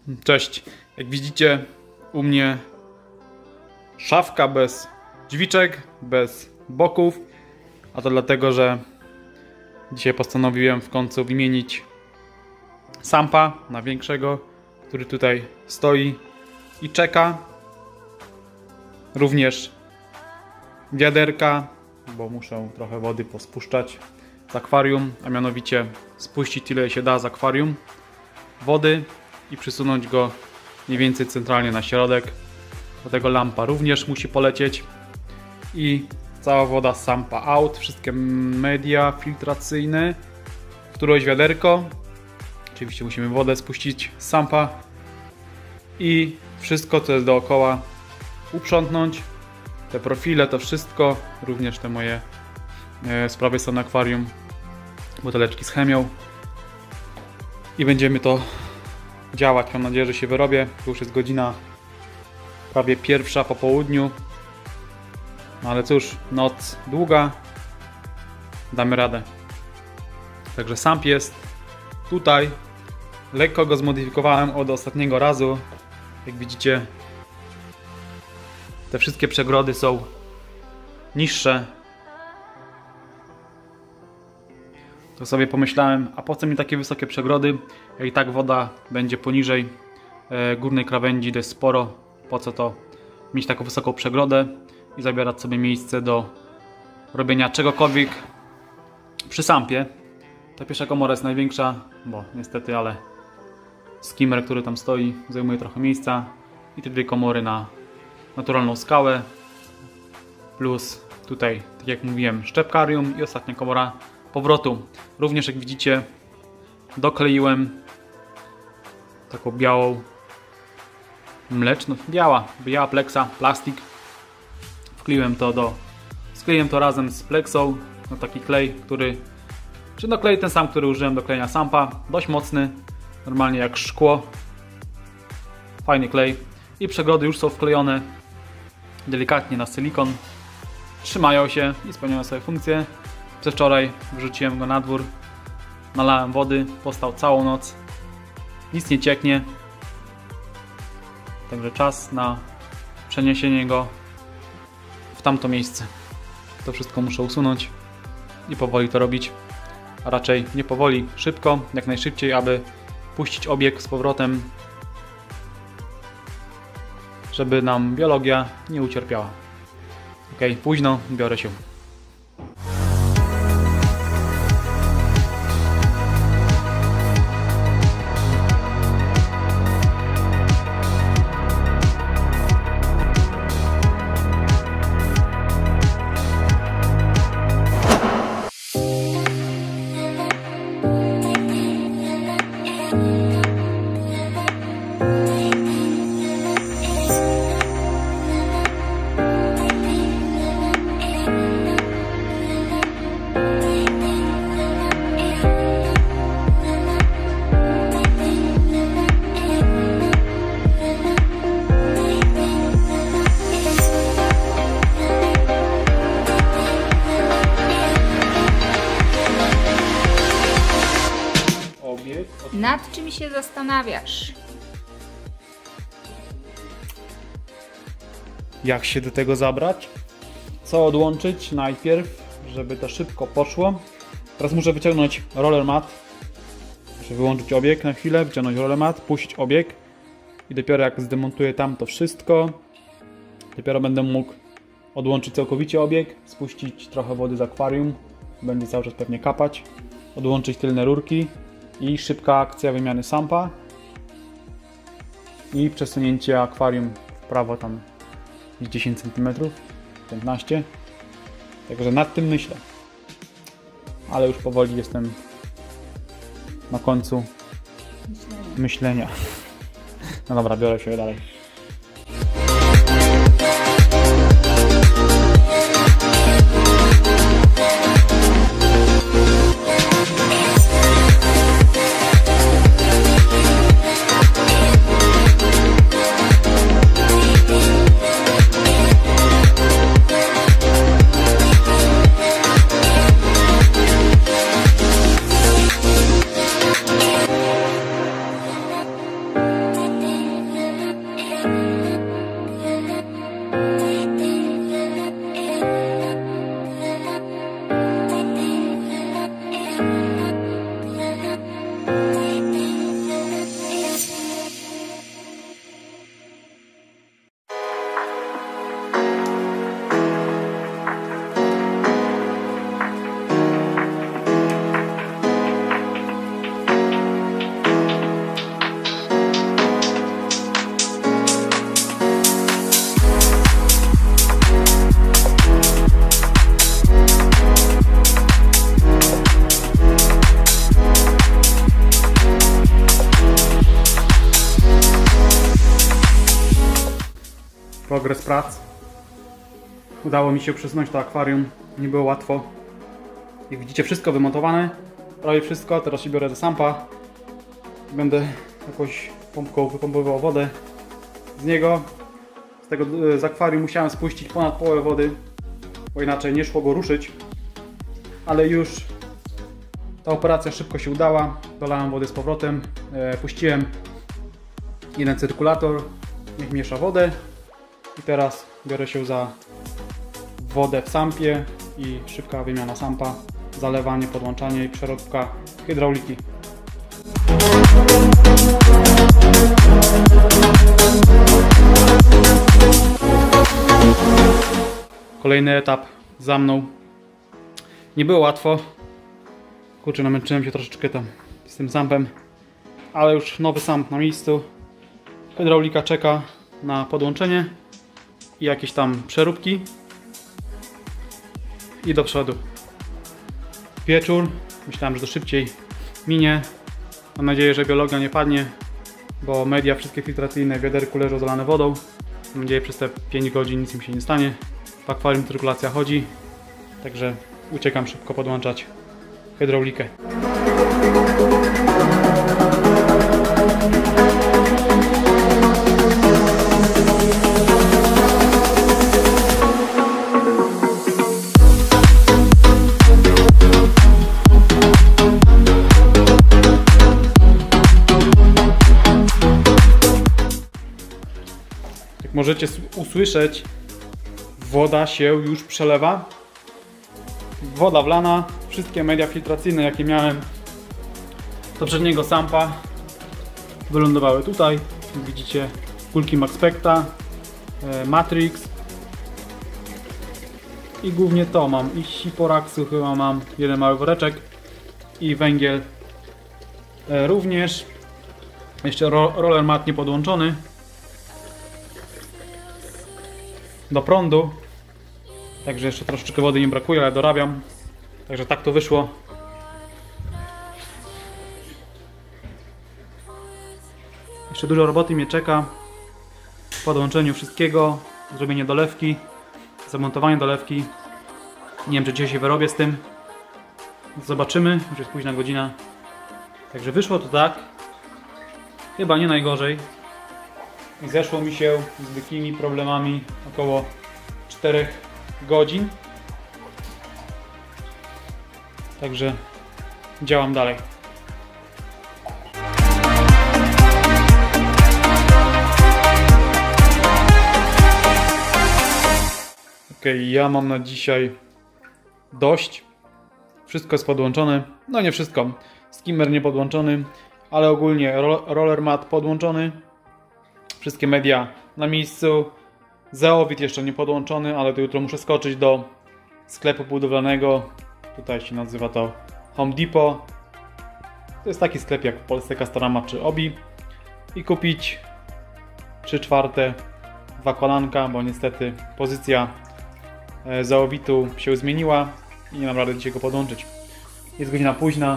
Cześć, jak widzicie u mnie szafka bez drzwiczek, bez boków, a to dlatego, że dzisiaj postanowiłem w końcu wymienić sampa na większego, który tutaj stoi i czeka. Również wiaderka, bo muszę trochę wody pospuszczać z akwarium, a mianowicie spuścić tyle się da z akwarium wody i przysunąć go mniej więcej centralnie na środek. Do tego lampa również musi polecieć i cała woda z sampa out, wszystkie media filtracyjne, któreś wiaderko. Oczywiście musimy wodę spuścić z sampa i wszystko co jest dookoła uprzątnąć. Te profile, to wszystko, również te moje z prawej strony akwarium, buteleczki z chemią i będziemy to działać. Mam nadzieję, że się wyrobię. To już jest godzina prawie 1 po południu. No ale cóż, noc długa. Damy radę. Także samp jest tutaj. Lekko go zmodyfikowałem od ostatniego razu. Jak widzicie, te wszystkie przegrody są niższe. To sobie pomyślałem, a po co mi takie wysokie przegrody, jak i tak woda będzie poniżej górnej krawędzi dość sporo. Po co to mieć taką wysoką przegrodę i zabierać sobie miejsce do robienia czegokolwiek przy sampie. Ta pierwsza komora jest największa, bo niestety, ale skimmer, który tam stoi, zajmuje trochę miejsca i te dwie komory na naturalną skałę, plus tutaj, tak jak mówiłem, szczepkarium i ostatnia komora powrotu. Również jak widzicie, dokleiłem taką białą mleczną, biała pleksa, plastik. Skleiłem to razem z pleksą na taki klej, klej ten sam, który użyłem do klejenia sampa, dość mocny, normalnie jak szkło. Fajny klej i przegrody już są wklejone delikatnie na silikon. Trzymają się i spełniają swoje funkcje. Przedwczoraj wrzuciłem go na dwór, nalałem wody, postał całą noc, nic nie cieknie. Także czas na przeniesienie go w tamto miejsce. To wszystko muszę usunąć i powoli to robić, a raczej nie powoli, szybko, jak najszybciej, aby puścić obieg z powrotem, żeby nam biologia nie ucierpiała. Ok, późno, biorę się. Nad czym się zastanawiasz? Jak się do tego zabrać? Co odłączyć najpierw, żeby to szybko poszło? Teraz muszę wyciągnąć roller mat. Muszę wyłączyć obieg na chwilę, wyciągnąć roller mat, puścić obieg i dopiero jak zdemontuję tam to wszystko, dopiero będę mógł odłączyć całkowicie obieg, spuścić trochę wody z akwarium, będzie cały czas pewnie kapać, odłączyć tylne rurki i szybka akcja wymiany sampa i przesunięcie akwarium w prawo tam 10 cm, 15. Także nad tym myślę. Ale już powoli jestem na końcu myślenia. No dobra, biorę się dalej. progres prac. Udało mi się przesunąć to akwarium, nie było łatwo. Jak widzicie, wszystko wymontowane, prawie wszystko. Teraz się biorę za sampa. Będę jakąś pompką wypompowywał wodę z niego. Z akwarium musiałem spuścić ponad połowę wody, bo inaczej nie szło go ruszyć. Ale już ta operacja szybko się udała. Dolałem wody z powrotem, puściłem jeden cyrkulator, niech miesza wodę. I teraz biorę się za wodę w sampie i szybka wymiana sampa, zalewanie, podłączanie i przeróbka hydrauliki. Kolejny etap za mną. Nie było łatwo. Kurczę, namęczyłem się troszeczkę tam z tym sampem, ale już nowy samp na miejscu. Hydraulika czeka na podłączenie i jakieś tam przeróbki. I do przodu. Wieczór. Myślałem, że to szybciej minie. Mam nadzieję, że biologia nie padnie, bo media wszystkie filtracyjne w wiaderku leżą zalane wodą. Mam nadzieję, że przez te 5 godzin nic im się nie stanie. W akwarium cyrkulacja chodzi, także uciekam szybko podłączać hydraulikę. Jak możecie usłyszeć, woda się już przelewa. Woda wlana. Wszystkie media filtracyjne, jakie miałem z poprzedniego sampa, wylądowały tutaj. Jak widzicie, kulki Maxpecta, Matrix i głównie to mam. I Siporaxu chyba mam jeden mały woreczek i węgiel również. Jeszcze roller mat nie podłączony do prądu, także jeszcze troszeczkę wody nie brakuje, ale dorabiam. Także tak to wyszło. Jeszcze dużo roboty mnie czeka w podłączeniu wszystkiego, zrobienie dolewki, zamontowanie dolewki. Nie wiem, czy dzisiaj się wyrobię z tym. Zobaczymy, już jest późna godzina. Także wyszło to tak. Chyba nie najgorzej. I zeszło mi się z zwykłymi problemami około 4 godzin. Także działam dalej. Ok, ja mam na dzisiaj dość. Wszystko jest podłączone. No nie wszystko. Skimmer nie podłączony, ale ogólnie roller mat podłączony. Wszystkie media na miejscu. Zeowit jeszcze nie podłączony, ale to jutro muszę skoczyć do sklepu budowlanego. Tutaj się nazywa to Home Depot. To jest taki sklep jak w Polsce Castorama czy Obi. I kupić 3/4 dwa kolanka, bo niestety pozycja zeowitu się zmieniła i nie mam rady dzisiaj go podłączyć. Jest godzina późna.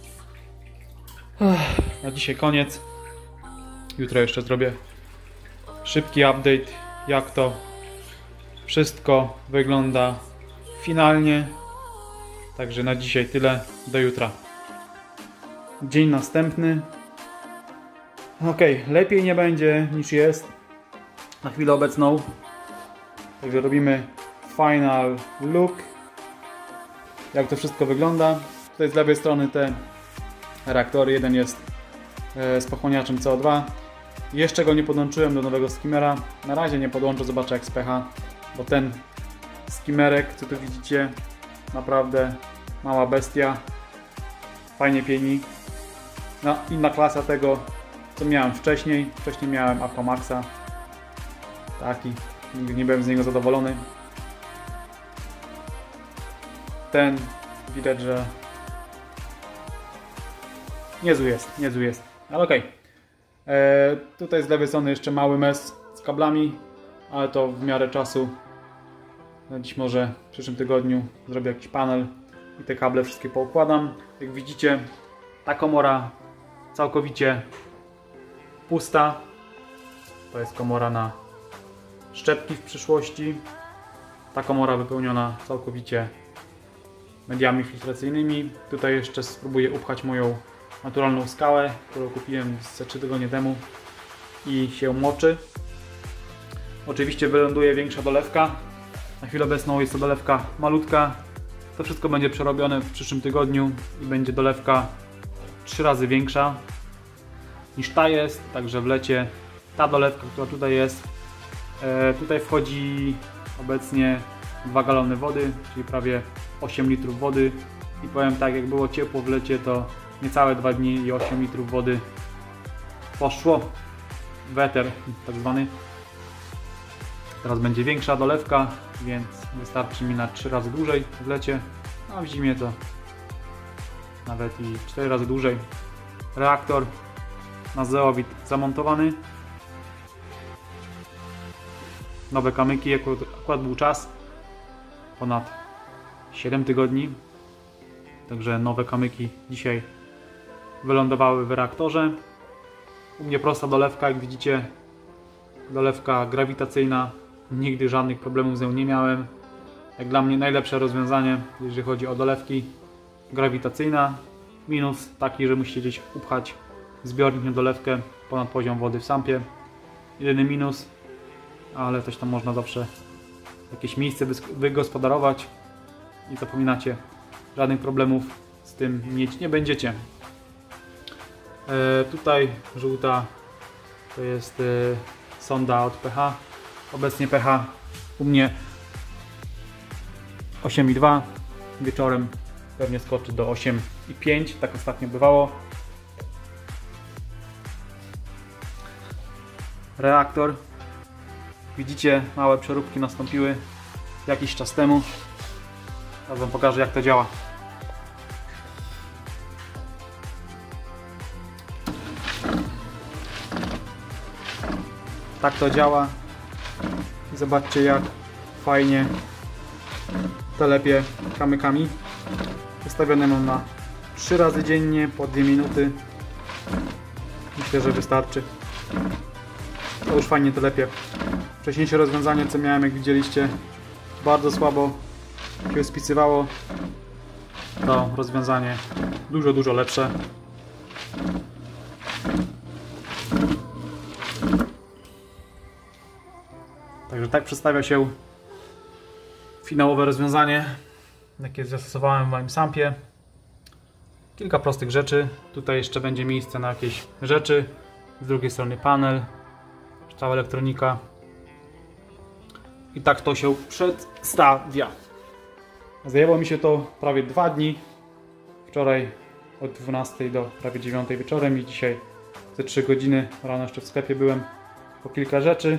Na dzisiaj koniec. Jutro jeszcze zrobię szybki update, jak to wszystko wygląda finalnie. Także na dzisiaj tyle. Do jutra. Dzień następny. Ok, lepiej nie będzie niż jest na chwilę obecną. Także robimy final look. Jak to wszystko wygląda. Tutaj z lewej strony te reaktory. Jeden jest z pochłaniaczem CO2. Jeszcze go nie podłączyłem do nowego skimmera. Na razie nie podłączę, zobaczę jak specha. Bo ten skimmerek, co tu widzicie, naprawdę mała bestia. Fajnie pieni. No, inna klasa tego, co miałem wcześniej. Wcześniej miałem Aquamaxa. Taki. Nigdy nie byłem z niego zadowolony. Ten widać, że niezły jest. Ale okej. Tutaj z lewej strony jeszcze mały mes z kablami, ale to w miarę czasu. Dziś może w przyszłym tygodniu zrobię jakiś panel i te kable wszystkie poukładam. Jak widzicie, ta komora całkowicie pusta. To jest komora na szczepki w przyszłości. Ta komora wypełniona całkowicie mediami filtracyjnymi. Tutaj jeszcze spróbuję upchać moją naturalną skałę, którą kupiłem ze 3 tygodnie temu i się moczy. Oczywiście wyląduje większa dolewka. Na chwilę obecną jest to dolewka malutka. To wszystko będzie przerobione w przyszłym tygodniu i będzie dolewka 3 razy większa niż ta jest, także wlecie ta dolewka, która tutaj jest. Tutaj wchodzi obecnie 2 galony wody, czyli prawie 8 litrów wody i powiem tak, jak było ciepło w lecie, to niecałe 2 dni i 8 litrów wody poszło w eter tak zwany. Teraz będzie większa dolewka, więc wystarczy mi na 3 razy dłużej w lecie, a w zimie to nawet i 4 razy dłużej. Reaktor na zeowit zamontowany. Nowe kamyki, akurat był czas ponad 7 tygodni, także nowe kamyki dzisiaj wylądowały w reaktorze. U mnie prosta dolewka, jak widzicie, dolewka grawitacyjna, nigdy żadnych problemów z nią nie miałem. Jak dla mnie najlepsze rozwiązanie, jeżeli chodzi o dolewki, grawitacyjna. Minus taki, że musicie gdzieś upchać zbiornik na dolewkę ponad poziom wody w sampie. Jedyny minus, ale też tam można zawsze jakieś miejsce wygospodarować i zapominacie, żadnych problemów z tym mieć nie będziecie. Tutaj żółta to jest sonda od pH. Obecnie pH u mnie 8,2. Wieczorem pewnie skoczy do 8,5. Tak ostatnio bywało. Reaktor. Widzicie, małe przeróbki nastąpiły jakiś czas temu. Teraz wam pokażę, jak to działa. Tak to działa. Zobaczcie, jak fajnie telepie kamykami. Ustawione mam na 3 razy dziennie po 2 minuty. Myślę, że wystarczy. To już fajnie telepie. Wcześniejsze rozwiązanie, co miałem, jak widzieliście, bardzo słabo się spisywało. To rozwiązanie dużo lepsze. Także tak przedstawia się finałowe rozwiązanie, jakie zastosowałem w moim sampie. Kilka prostych rzeczy. Tutaj jeszcze będzie miejsce na jakieś rzeczy. Z drugiej strony panel, cała elektronika. I tak to się przedstawia. Zajęło mi się to prawie 2 dni. Wczoraj od 12 do prawie 9 wieczorem i dzisiaj ze 3 godziny rano jeszcze w sklepie byłem po kilka rzeczy.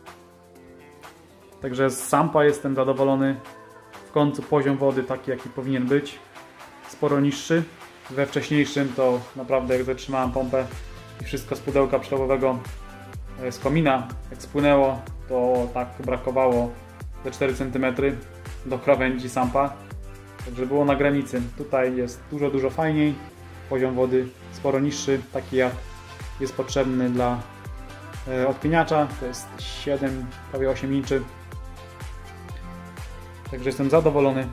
Także z sampa jestem zadowolony. W końcu poziom wody taki, jaki powinien być. Sporo niższy. We wcześniejszym to naprawdę, jak zatrzymałem pompę i wszystko z pudełka przelewowego z komina, jak spłynęło, to tak brakowało te 4 cm do krawędzi sampa. Także było na granicy. Tutaj jest dużo fajniej. Poziom wody sporo niższy, taki jak jest potrzebny dla odpieniacza. To jest 7, prawie 8 inczy. Także jestem zadowolony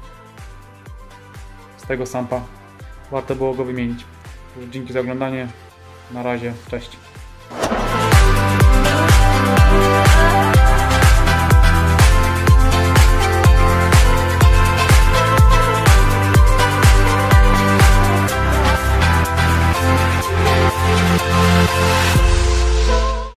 z tego sampa. Warto było go wymienić. Dzięki za oglądanie. Na razie. Cześć.